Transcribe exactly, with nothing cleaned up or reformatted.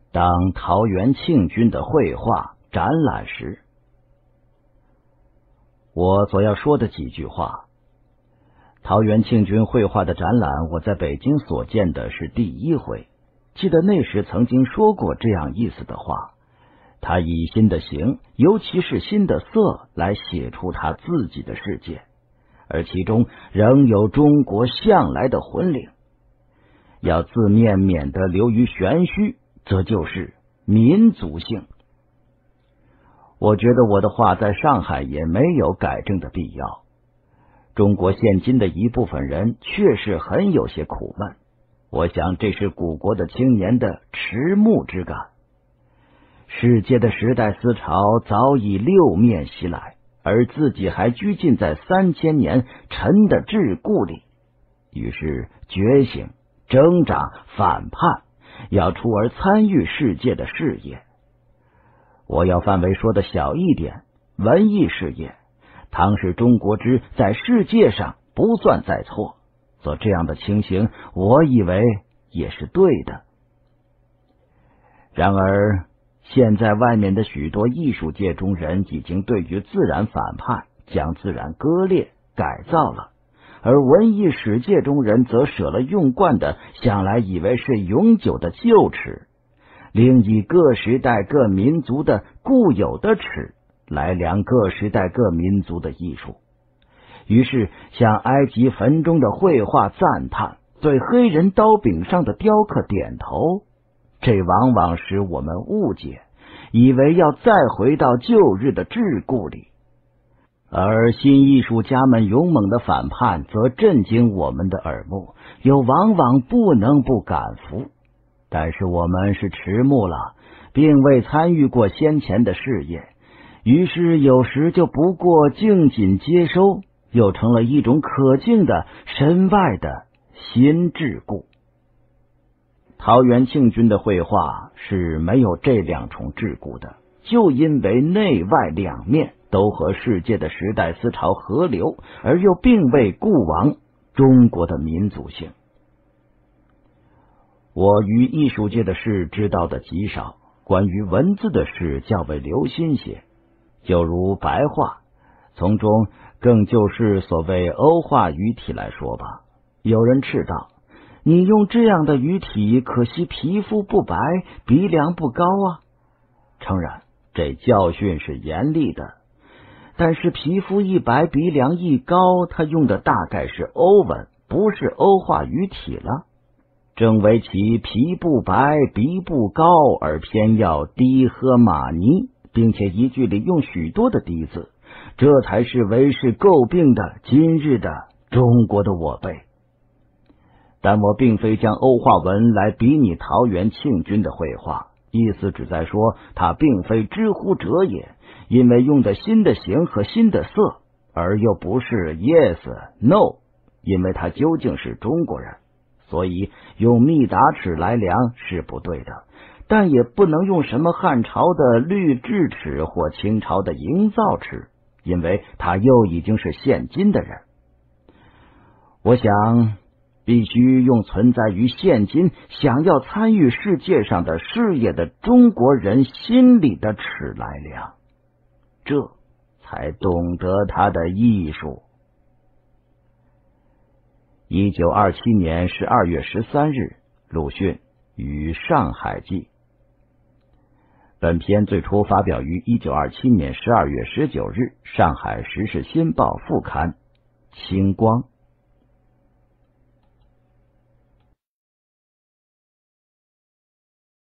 当桃园庆军的绘画展览时，我所要说的几句话。桃园庆军绘画的展览，我在北京所见的是第一回。记得那时曾经说过这样意思的话，他以新的形，尤其是新的色来写出他自己的世界，而其中仍有中国向来的魂灵。要字面免得流于玄虚，则就是民族性。我觉得我的话在上海也没有改正的必要。中国现今的一部分人确实很有些苦闷，我想这是古国的青年的迟暮之感。世界的时代思潮早已六面袭来，而自己还拘禁在三千年陈的桎梏里，于是觉醒、挣扎、反叛，要出而参与世界的事业。我要范围说的小一点，文艺事业，倘使中国之在世界上不算在错，则这样的情形，我以为也是对的。然而现在外面的许多艺术界中人已经对于自然反叛，将自然割裂改造了，而文艺史界中人则舍了用惯的向来以为是永久的旧尺，另以各时代各民族的固有的尺来量各时代各民族的艺术。于是向埃及坟中的绘画赞叹，对黑人刀柄上的雕刻点头，这往往使我们误解，以为要再回到旧日的桎梏里。而新艺术家们勇猛的反叛则震惊我们的耳目，又往往不能不感服。但是我们是迟暮了，并未参与过先前的事业，于是有时就不过静谨接收，又成了一种可敬的身外的新桎梏。桃园庆军的绘画是没有这两重桎梏的，就因为内外两面都和世界的时代思潮合流，而又并未固亡中国的民族性。我于艺术界的事知道的极少，关于文字的事较为留心些，就如白话，从中更就是所谓欧化语体来说吧。有人斥道，你用这样的语体，可惜皮肤不白，鼻梁不高啊。诚然，这教训是严厉的，但是皮肤一白，鼻梁一高，他用的大概是欧文，不是欧化语体了。正为其皮不白，鼻不高，而偏要低喝马尼，并且一句里用许多的低字，这才是为是诟病的今日的中国的我辈。但我并非将欧化文来比拟桃园庆军的绘画，意思只在说他并非知乎者也，因为用的新的形和新的色，而又不是 yes no， 因为他究竟是中国人，所以用密达尺来量是不对的，但也不能用什么汉朝的律制尺或清朝的营造尺，因为他又已经是现今的人。我想必须用存在于现今，想要参与世界上的事业的中国人心里的尺来量，这才懂得他的艺术。一九二七年十二月十三日，鲁迅于上海记。本篇最初发表于一九二七年十二月十九日上海时事新报副刊《清光》。